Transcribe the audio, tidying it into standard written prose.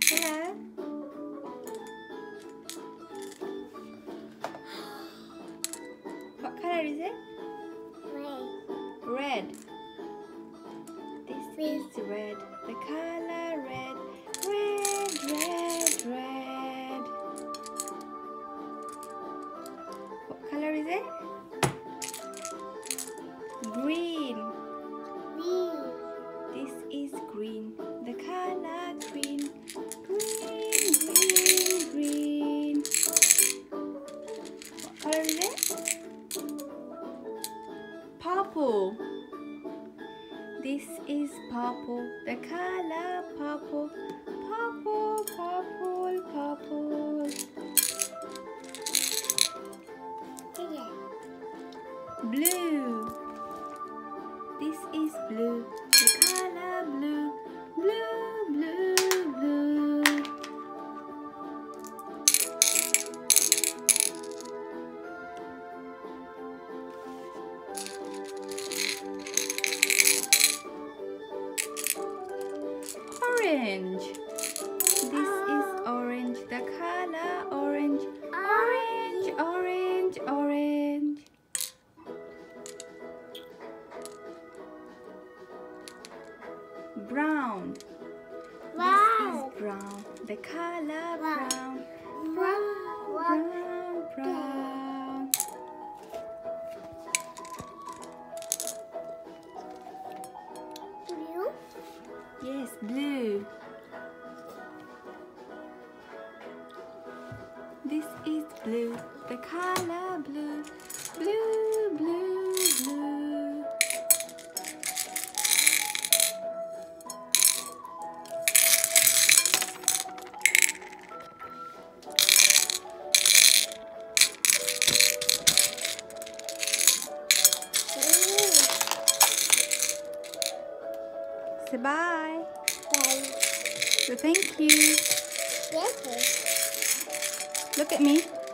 Hello. What color is it? Red. This is red. The color red. Red, red, red. What color is it? Green. This is green. The color green. Green, green, green. What color is it? Purple. This is purple. The color purple. Purple, purple, purple. Blue. This is blue. The color blue. Blue, blue, blue. Orange. This is orange. The color orange. Orange, orange, orange. Brown. This is brown. The color brown. Brown, brown, brown. Blue? Yes, blue. This is blue. The color blue. Blue, blue, blue. Say bye. So thank you. Yes. Look at me.